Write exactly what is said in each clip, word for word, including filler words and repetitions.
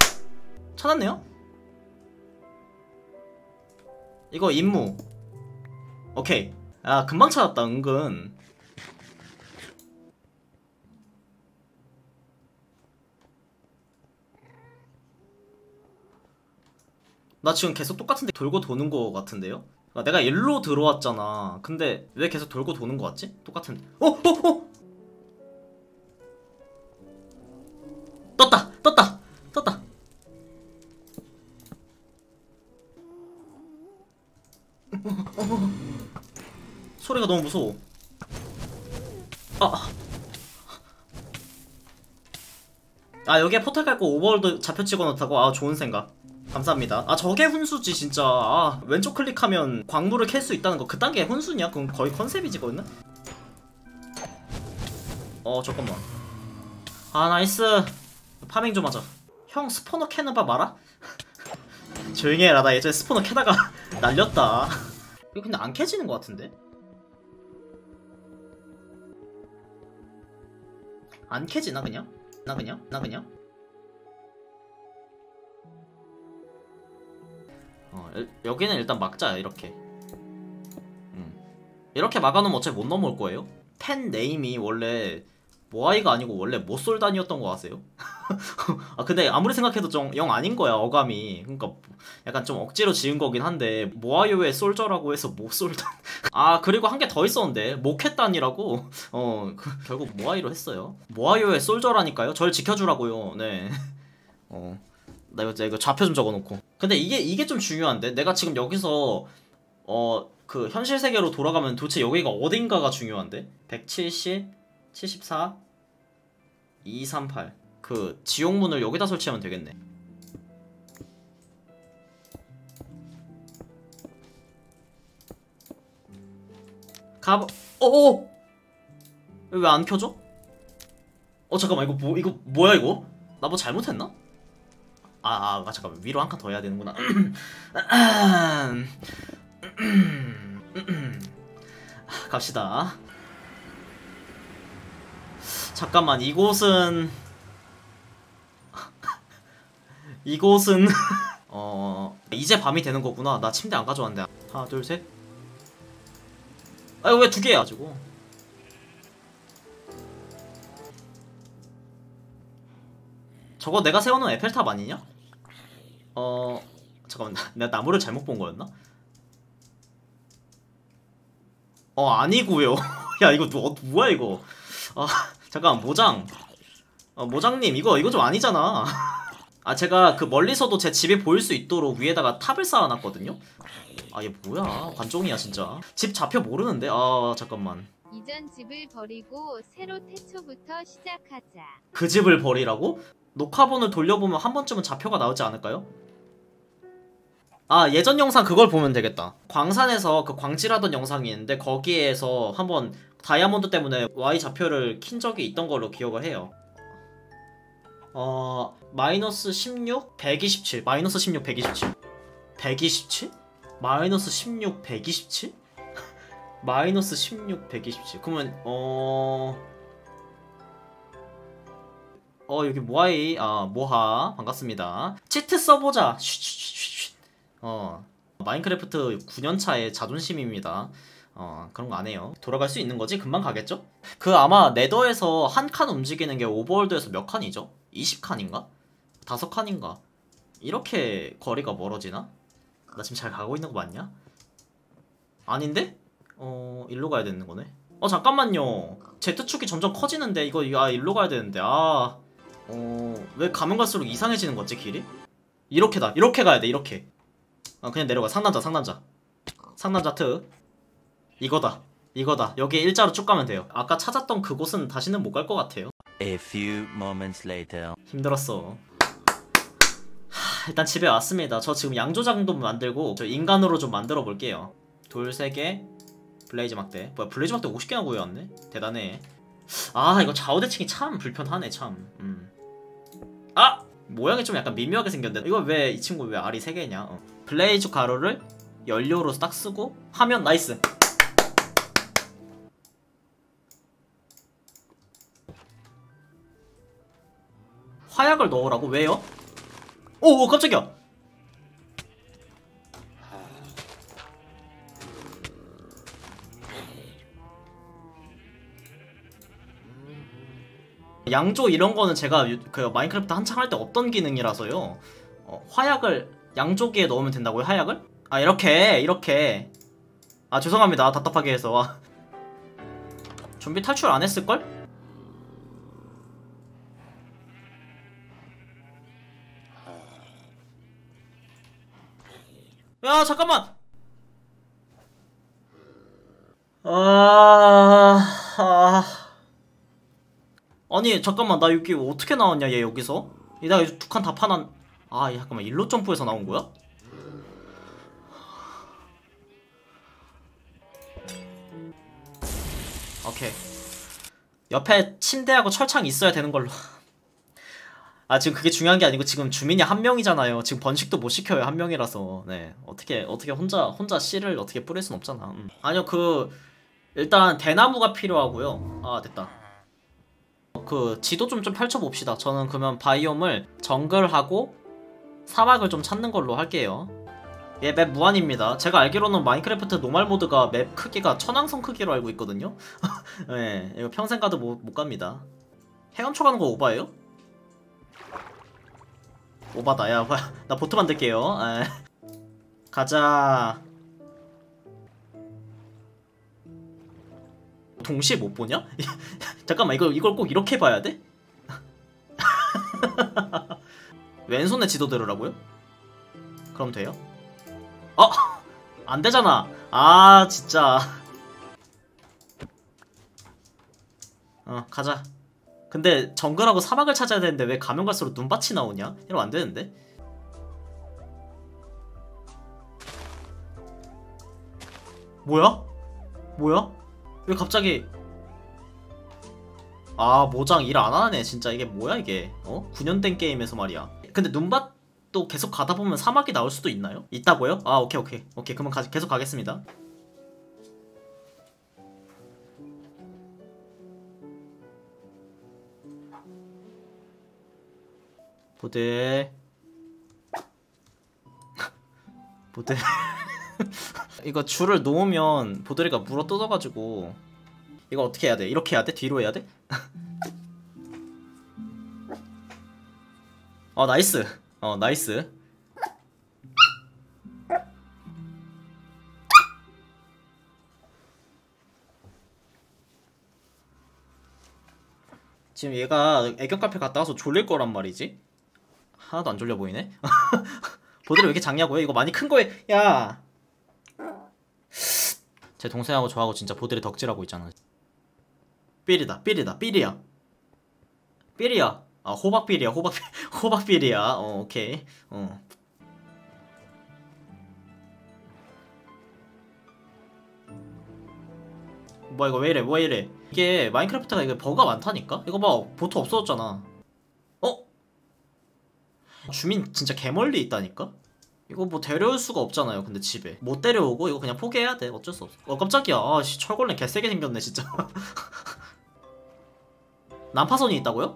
찾았네요? 이거 임무. 오케이. 아 금방 찾았다 은근. 나 지금 계속 똑같은데 돌고 도는 거 같은데요? 아, 내가 일로 들어왔잖아. 근데 왜 계속 돌고 도는 거 같지? 똑같은데. 어? 어? 어? 떴다! 떴다! 떴다! 소리가 너무 무서워. 아, 아 여기에 포탈 깔고 오버월드 좌표 찍어놓다고? 아 좋은 생각. 감사합니다. 아 저게 훈수지 진짜. 아 왼쪽 클릭하면 광물을 캘 수 있다는 거 그딴 게 훈수냐? 그럼 거의 컨셉이지 거는? 어 잠깐만. 아 나이스. 파밍 좀 하자. 형 스포너 캐는 법 알아? 조용히 해라. 나 예전에 스포너 캐다가 날렸다. 이거 근데 안 캐지는 것 같은데? 안 캐지나 그냥? 나 그냥? 나 그냥? 어, 일, 여기는 일단 막자야 이렇게. 음. 이렇게 막아놓으면 어차피 못 넘어올 거예요. 펜 네임이 원래 모아이가 아니고 원래 모솔단이었던 거 아세요? 아 근데 아무리 생각해도 좀 영 아닌 거야 어감이. 그러니까 약간 좀 억지로 지은 거긴 한데 모아요의 솔저라고 해서 모솔단. 아 그리고 한 개 더 있었는데 모켓단이라고. 어 그, 결국 모아이로 했어요. 모아요의 솔저라니까요. 절 지켜주라고요. 네. 어. 나 이거, 이거 좌표 좀 적어놓고. 근데 이게 이게 좀 중요한데 내가 지금 여기서 어 그 현실 세계로 돌아가면 도대체 여기가 어딘가가 중요한데. 백칠십, 칠십사, 이백삼십팔. 그 지옥문을 여기다 설치하면 되겠네. 가봐. 어어. 왜 안 켜져? 어 잠깐만 이거 뭐 이거 뭐야 이거? 나 뭐 잘못했나? 아, 아, 아 잠깐만 위로 한 칸 더 해야 되는구나. 갑시다. 잠깐만 이곳은 이곳은 어 이제 밤이 되는 거구나. 나 침대 안 가져왔는데. 하나 둘 셋. 아 왜 두 개야 가지고. 저거 내가 세워놓은 에펠탑 아니냐? 어 잠깐만 내가 나무를 잘못 본 거였나? 어 아니고요. 야 이거 뭐, 뭐야 이거. 아 잠깐 모장. 어, 모장님 이거 이거 좀 아니잖아. 아 제가 그 멀리서도 제 집이 보일 수 있도록 위에다가 탑을 쌓아놨거든요. 아 얘 뭐야 관종이야 진짜. 집 좌표 모르는데. 아 잠깐만. 이전 집을 버리고 새로 태초부터 시작하자. 그 집을 버리라고? 녹화본을 돌려보면 한 번쯤은 좌표가 나오지 않을까요? 아 예전 영상 그걸 보면 되겠다. 광산에서 그 광질하던 영상이 있는데 거기에서 한번 다이아몬드 때문에 Y 좌표를 킨 적이 있던 걸로 기억을 해요. 어... 마이너스 십육, 백이십칠. 마이너스 십육, 백이십칠. 백이십칠? 마이너스 십육, 백이십칠? 마이너스 십육, 백이십칠. 그러면 어... 어 여기 모하이 아 모하 반갑습니다. 치트 써보자. 쉿쉿쉿쉿. 어 마인크래프트 구 년차의 자존심입니다. 어 그런 거 안 해요. 돌아갈 수 있는 거지? 금방 가겠죠? 그 아마 네더에서 한 칸 움직이는 게 오버월드에서 몇 칸이죠? 이십 칸인가? 다섯 칸인가? 이렇게 거리가 멀어지나? 나 지금 잘 가고 있는 거 맞냐? 아닌데? 어 일로 가야 되는 거네. 어 잠깐만요. Z축이 점점 커지는데 이거 아 일로 가야 되는데 아 어... 왜 가면 갈수록 이상해지는 거지 길이? 이렇게다. 이렇게 가야 돼 이렇게. 아 그냥 내려가. 상남자 상남자 상남자 트 이거다 이거다. 여기 일자로 쭉 가면 돼요. 아까 찾았던 그곳은 다시는 못 갈 것 같아요. A few moments later. 힘들었어. 하, 일단 집에 왔습니다. 저 지금 양조장도 만들고 저 인간으로 좀 만들어 볼게요. 돌 세 개 블레이즈 막대. 뭐야 블레이즈 막대 오십 개나 구해왔네. 대단해. 아 이거 좌우 대칭이 참 불편하네 참. 음. 아! 모양이 좀 약간 미묘하게 생겼는데 이거 왜 이 친구 왜 알이 세 개냐. 어. 블레이즈 가루를 연료로 딱 쓰고 하면 나이스. 화약을 넣으라고? 왜요? 오, 오 깜짝이야. 양조 이런 거는 제가 그 마인크래프트 한창 할 때 없던 기능이라서요. 어, 화약을 양조기에 넣으면 된다고요? 화약을? 아 이렇게 이렇게. 아 죄송합니다 답답하게 해서. 좀비 탈출 안 했을걸? 야 잠깐만. 아... 아... 아니 잠깐만 나 여기 어떻게 나왔냐 얘 여기서? 얘가 두 칸 다 파난. 아 잠깐만 일로 점프해서 나온 거야? 오케이. 옆에 침대하고 철창 있어야 되는 걸로. 아 지금 그게 중요한 게 아니고 지금 주민이 한 명이잖아요. 지금 번식도 못 시켜요 한 명이라서. 네 어떻게 어떻게 혼자 혼자 씨를 어떻게 뿌릴 순 없잖아. 음. 아니요 그 일단 대나무가 필요하고요. 아 됐다. 그 지도 좀 좀 펼쳐봅시다. 저는 그러면 바이옴을 정글하고 사막을 좀 찾는 걸로 할게요. 예, 맵 무한입니다. 제가 알기로는 마인크래프트 노말 모드가 맵 크기가 천왕성 크기로 알고 있거든요. 예, 이거 평생 가도 못, 못 갑니다. 헤엄쳐 가는 거 오바예요? 오바다. 야, 나 보트 만들게요. 에. 가자. 동시에 못 보냐? 잠깐만 이걸 이걸 꼭 이렇게 봐야 돼? 왼손에 지도 들으라고요? 그럼 돼요? 어! 안 되잖아. 아 진짜. 어 가자. 근데 정글하고 사막을 찾아야 되는데 왜 가면 갈수록 눈밭이 나오냐? 이러면 안 되는데. 뭐야? 뭐야? 왜 갑자기. 아 모장 일 안 하네 진짜. 이게 뭐야 이게. 어? 구 년 된 게임에서 말이야. 근데 눈밭도 계속 가다 보면 사막이 나올 수도 있나요? 있다고요? 아 오케이 오케이 오케이 그러면 가, 계속 가겠습니다. 보드 보드 이거 줄을 놓으면 보드리가 물어 뜯어가지고. 이거 어떻게 해야 돼? 이렇게 해야 돼? 뒤로 해야 돼? 어 나이스. 어 나이스. 지금 얘가 애견 카페 갔다 와서 졸릴 거란 말이지. 하나도 안 졸려 보이네. 보드를 왜 이렇게 작냐고요? 이거 많이 큰 거에. 야, 제 동생하고 저하고 진짜 보드를 덕질하고 있잖아. 삘이다 삘이다 삘이야 삘이야. 아 호박삘이야 호박 호박삘이야. 어 오케이. 어 뭐야 이거 왜 이래 왜 이래. 이게 마인크래프트가 이게 버그가 많다니까. 이거 봐 보트 없어졌잖아. 어? 주민 진짜 개멀리 있다니까? 이거 뭐 데려올 수가 없잖아요. 근데 집에 못 데려오고 이거 그냥 포기해야 돼. 어쩔 수 없어. 어 깜짝이야. 아씨 철골렘 개세게 생겼네 진짜. 난파선이 있다고요?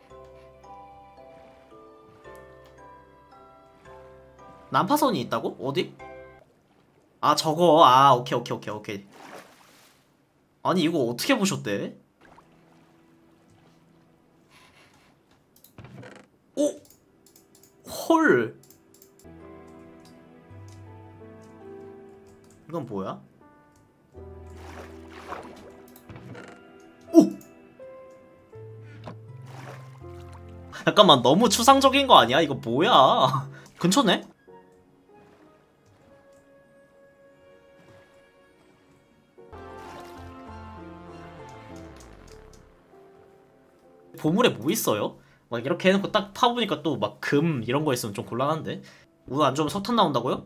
난파선이 있다고? 어디? 아 저거. 아 오케이 오케이 오케이 오케이. 아니 이거 어떻게 보셨대? 오! 헐. 이건 뭐야? 오! 잠깐만 너무 추상적인 거 아니야? 이거 뭐야? 근처네? 보물에 뭐 있어요? 막 이렇게 해놓고 딱 파보니까 또 막 금 이런 거 있으면 좀 곤란한데? 오늘 안 좋으면 석탄 나온다고요?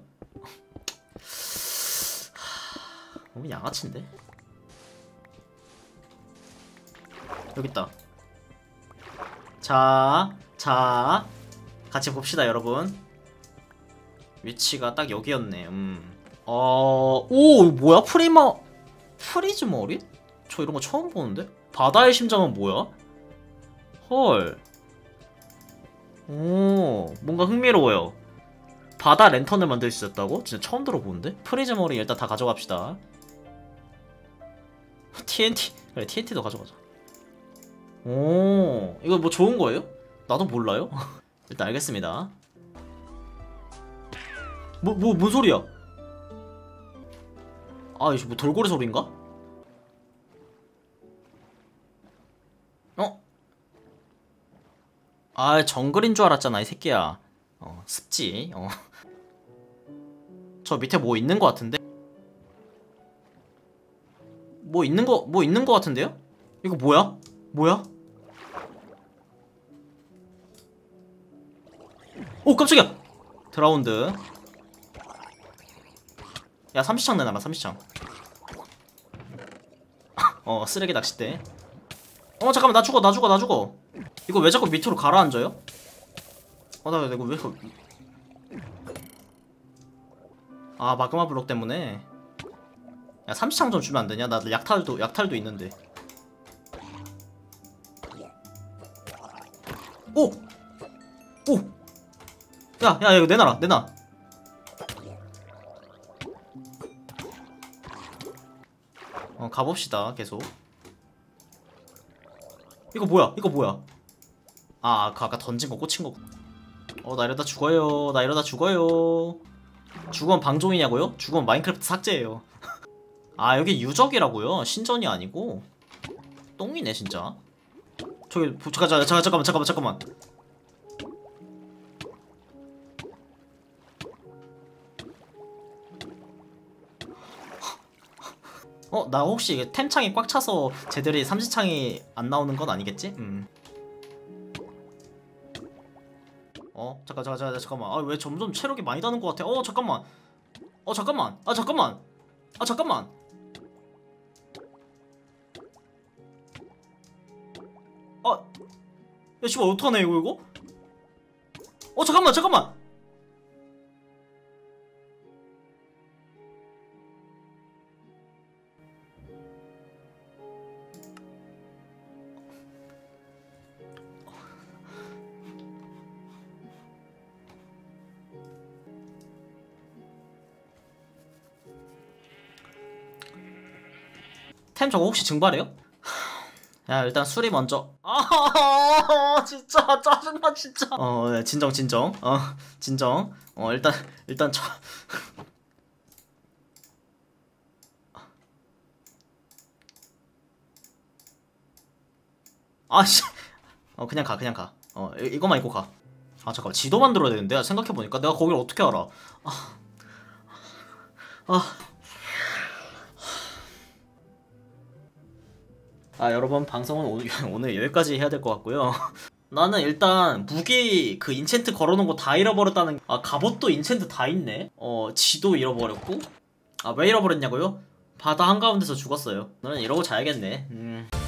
너무 양아치인데? 여기 있다. 자, 자, 같이 봅시다 여러분. 위치가 딱 여기였네. 음. 어, 오, 뭐야? 프리마, 프리즈머리? 저 이런 거 처음 보는데? 바다의 심장은 뭐야? 헐. 오, 뭔가 흥미로워요. 바다 랜턴을 만들 수 있었다고? 진짜 처음 들어보는데? 프리즈머리 일단 다 가져갑시다. 티엔티. 그래, 티엔티도 가져가자. 오, 이거 뭐 좋은 거예요? 나도 몰라요? 일단 알겠습니다. 뭐, 뭐, 뭔 소리야? 아, 이거 뭐 돌고래 소리인가? 어? 아, 정글인 줄 알았잖아, 이 새끼야. 어, 습지. 어. 저 밑에 뭐 있는 거 같은데? 뭐 있는 거, 뭐 있는 거 같은데요? 이거 뭐야? 뭐야? 오, 깜짝이야! 드라운드. 야, 삼시창 내놔라, 삼시창. 어, 쓰레기 낚싯대. 어, 잠깐만, 나 죽어, 나 죽어, 나 죽어. 이거 왜 자꾸 밑으로 가라앉아요? 어, 나 이거 왜, 아, 마그마 블록 때문에. 야, 삼시창 좀 주면 안 되냐? 나 약탈도, 약탈도 있는데. 오! 오! 야, 야, 이거 내놔라, 내놔. 어, 가봅시다, 계속. 이거 뭐야? 이거 뭐야? 아, 그 아까 던진 거 꽂힌 거. 어, 나 이러다 죽어요. 나 이러다 죽어요. 죽으면 방종이냐고요? 죽으면 마인크래프트 삭제예요. 아, 여기 유적이라고요? 신전이 아니고? 똥이네, 진짜. 저기, 잠깐, 잠깐, 잠깐만, 잠깐만, 잠깐만. 어? 나 혹시 템창이 꽉 차서 쟤들이 삼지창이 안 나오는 건 아니겠지? 음. 어? 잠깐 잠깐 잠깐 잠깐만. 아 왜 점점 체력이 많이 다는 것 같아? 어 잠깐만. 어 잠깐만. 아 잠깐만. 아 잠깐만. 아, 야 씨발 어떡하네 이거 이거? 어 잠깐만 잠깐만. 템 저거 혹시 증발해요? 야 일단 수리 먼저. 아 진짜 짜증나 진짜. 어 네, 진정 진정. 어 진정. 어 일단 일단 저. 아씨 어 그냥 가 그냥 가어 이거만 입고 가. 아 잠깐만 지도 만들어야 되는데 생각해보니까 내가 거길 어떻게 알아. 아, 아. 아 여러분 방송은 오늘, 오늘 여기까지 해야 될 것 같고요. 나는 일단 무기 그 인챈트 걸어놓은 거 다 잃어버렸다는. 아 갑옷도 인챈트 다 있네. 어 지도 잃어버렸고. 아 왜 잃어버렸냐고요? 바다 한가운데서 죽었어요. 너는 이러고 자야겠네. 음.